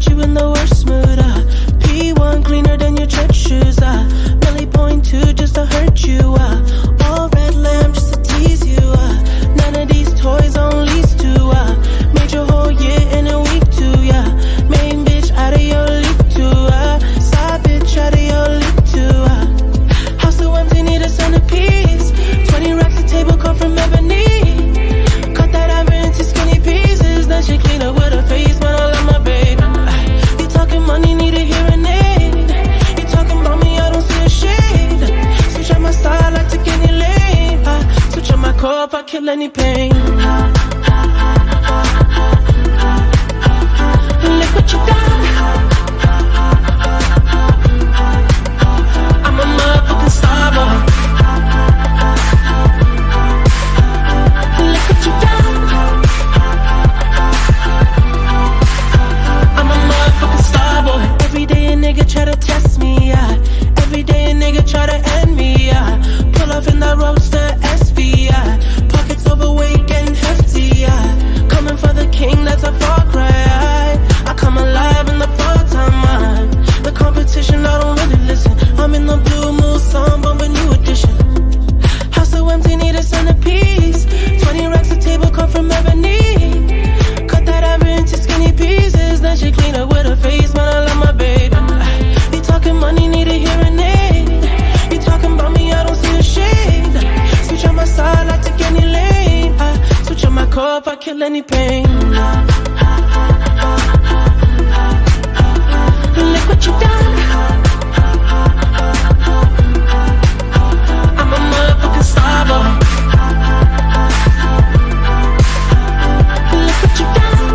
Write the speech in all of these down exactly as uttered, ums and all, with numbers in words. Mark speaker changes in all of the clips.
Speaker 1: put you in the worst mood, uh. P one cleaner than your church shoes, uh. Milli point two just to hurt you, uh. All red lamb just to tease you, uh. None of these toys on lease too, uh. Made your whole year in a week too, yeah. Main bitch out of your league too, uh. Side bitch out of your league too, uh. House so empty, need a centerpiece. Twenty racks a table come from ebony. Cut that ivory into skinny pieces. Then she clean up with her face, man, I love my baby. You talking money, need a hearing aid. You talking about me, I don't see a shade. Switch up my style, I take any lane. I switch up my core if I kill any pain. Look what you done. I'm a motherfucking starboy. Look what you done. I'm a motherfucking starboy. Every day a nigga try to test me, yeah. Every day a nigga try to end me, yeah. Pull off in that roadster S V, yeah. Pockets overweight, getting hefty, yeah. Coming for the king, that's a far cry. I come alive in the part time, man. The competition, I don't really listen. I'm in the blue moon, song, bumping new edition. House so empty, need a centerpiece. Twenty racks a table come from ebony. Cut that ivory into skinny pieces. Then she clean up with her face, man, I love my baby. You talking money, need a hearing aid. You talking about me, I don't see a shade. Switch on my side, I take any lane. I switch on my core if I kill any pain. Look what you done. I'm a motherfucking starboy. Look what you done.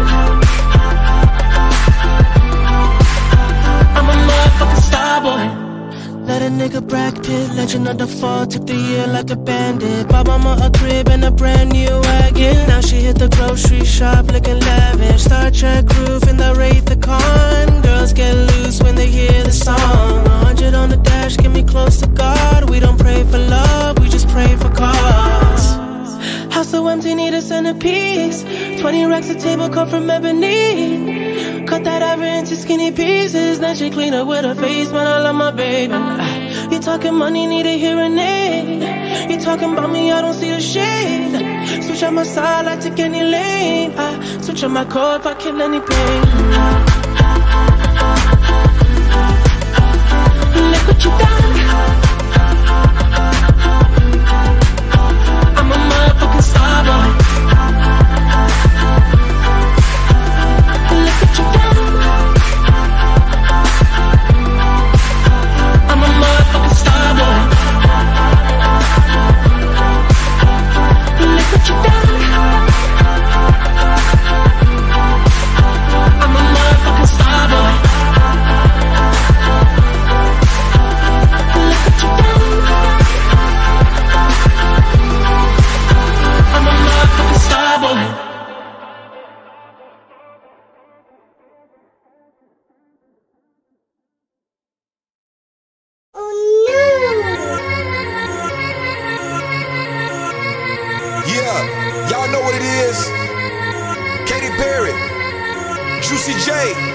Speaker 1: I'm a motherfucking starboy. Let a nigga Brad Pitt, legend of the fall, took the year like a bandit. Bought mama a crib and a brand new wagon. Now she hit the grocery shop looking lavish. Star Trek roof in the Wraith the Con. Girls get loose when they hear the song. A hundred on the dash, get me close to God. We don't pray for love, we just pray for cause. House so empty, need a centerpiece. Twenty racks a table come from ebony. Cut that ivory into skinny pieces. Then she clean up with her face, man, I love my baby. You talking money, need a hearing aid. You talking about me, I don't see a shade. Switch on my side, I take any lane. I switch on my core if I kill any pain. Look what you done. I'm a motherfucking starboy. Look what you done. I'm a motherfucking starboy. Look what you done. I'm a motherfucking starboy. Look what you done. I'm a motherfucking starboy.
Speaker 2: Yeah, y'all know what it is. Katy Perry, Juicy J.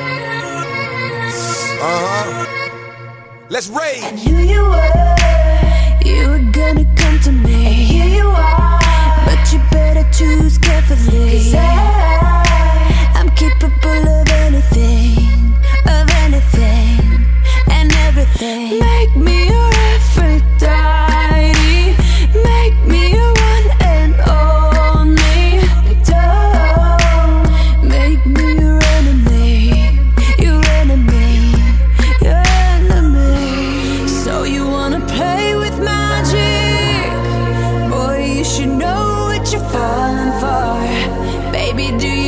Speaker 2: Uh-huh. Let's rage.
Speaker 3: I knew you were, you were gonna come to me. And here you are, but you better choose carefully. 'Cause I, I'm capable of anything, of anything, and everything. Make me your Aphrodite, make me your one and only. Don't make me your enemy, your enemy, your enemy. So you wanna play with magic? Boy, you should know what you're falling for. Baby, do you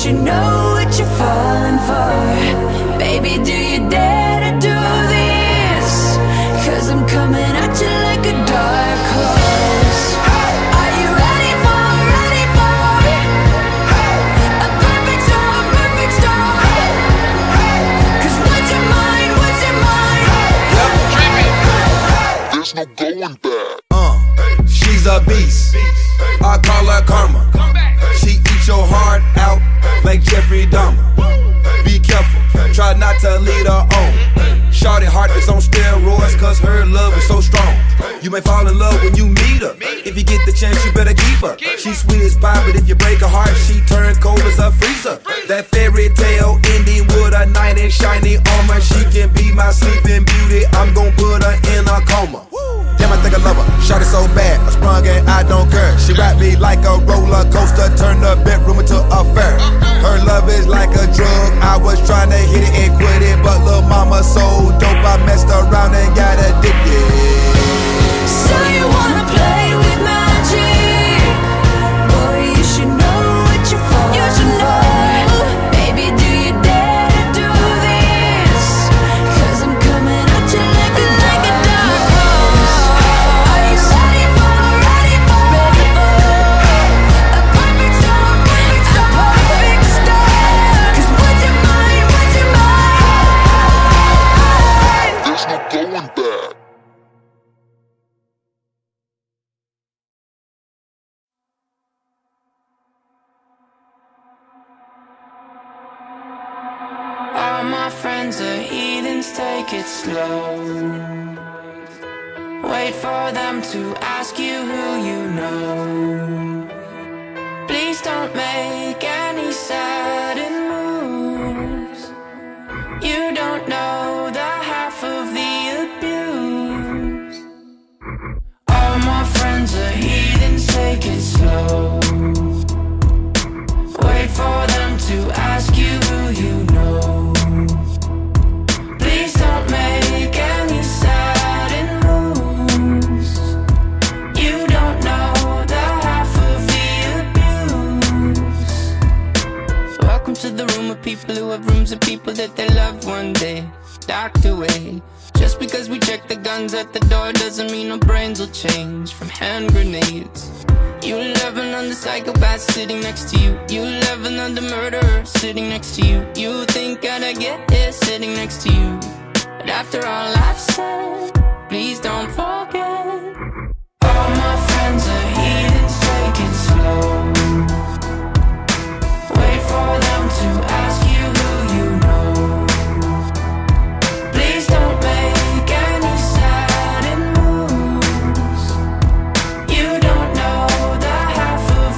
Speaker 3: should know what you're falling for. Baby, do you dare to do this? Cause I'm coming at you like a dark horse. Are you ready for, ready for a perfect storm, perfect storm? Cause what's in mine, what's in mine?
Speaker 4: There's no going back.
Speaker 2: Uh, she's a beast. I call her karma. She eats your heart out like Jeffrey Dahmer. Be careful, try not to lead her on. Shorty heart is on steroids cause her love is so strong. You may fall in love when you meet her. If you get the chance, you better keep her. She's sweet as pie, but if you break her heart, she turns cold as a freezer. That fairy tale ending with a knight in shiny armor. She can be my sleeping beauty. I'm gon' put her in a coma. Damn, I think I love her. Shot it so bad, I sprung and I don't care. She wrapped me like a roller coaster, turned the bedroom into a fair. Her love is like a drug. I was trying to hit it and quit it, but lil' mama so dope, I messed around and got addicted.
Speaker 3: So you wanna play with magic? Boy, you should know what you're falling for. Baby, do you dare to do this? Cause I'm coming at you like a, like a dark horse. Are you ready for, ready for, ready for a perfect storm, perfect storm, a perfect storm? Cause what's in mine, what's in mine?
Speaker 4: There's no going back.
Speaker 1: All my friends are heathens, take it slow. Wait for them to ask you who you know. Please don't make any sudden moves. You don't know the half of the abuse. All my friends are heathens, take it slow. Wait for them to ask you who you know. Please don't make any sudden moves. You don't know the half of the abuse. Welcome to the room of people who have rooms of people that they love one day docked away. Just because we check the guns at the door doesn't mean our brains will change from hand grenades. You loving on the psychopath sitting next to you. You loving on the murderer sitting next to you. You think I'd get here sitting next to you. But after all I've said, please don't forget. All my friends are heathens, take it slow. Wait for them to ask you who you know. Please don't make any sudden moves. You don't know the half of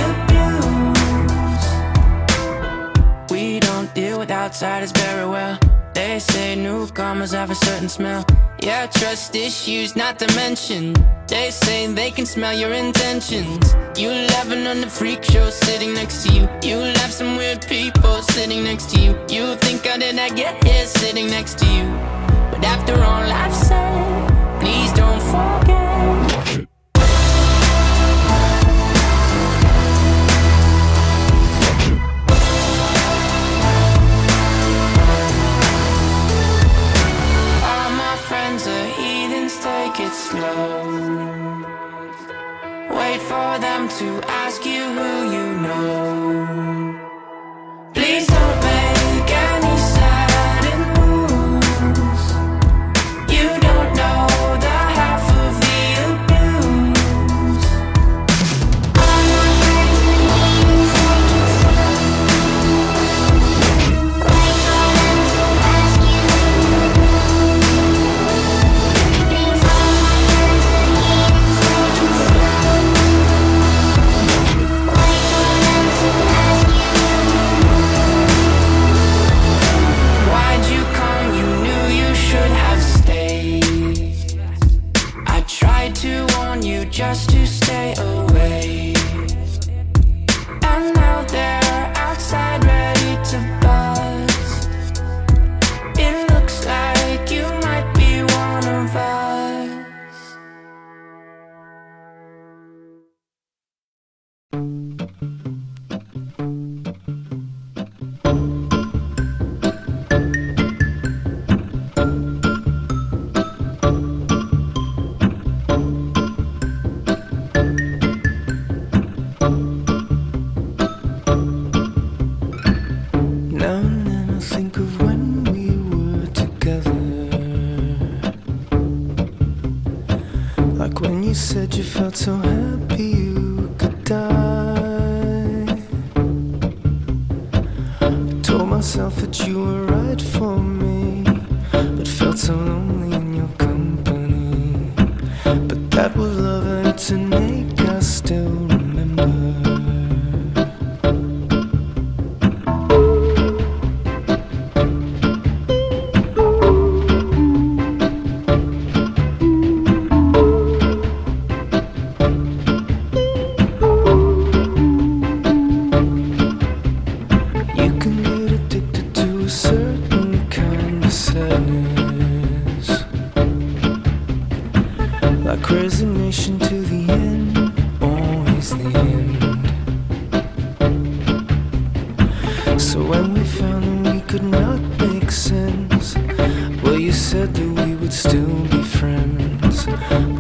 Speaker 1: the abuse. We don't deal with outsiders very well. They say newcomers have a certain smell. Yeah, trust issues not to mention. They say they can smell your intentions. You laughing on the freak show sitting next to you. You laugh some weird people sitting next to you. You think how did I get here sitting next to you? But after all I've said, please don't forget. Take it slow. Wait for them to ask you who you know. Please don't make any sudden moves. You
Speaker 5: felt so happy you could die. I told myself that you were right for me, but felt so lonely in your company. But that was love and it's an ache I still remember. Like resignation to the end, always the end. So when we found that we could not make sense, well, you said that we would still be friends.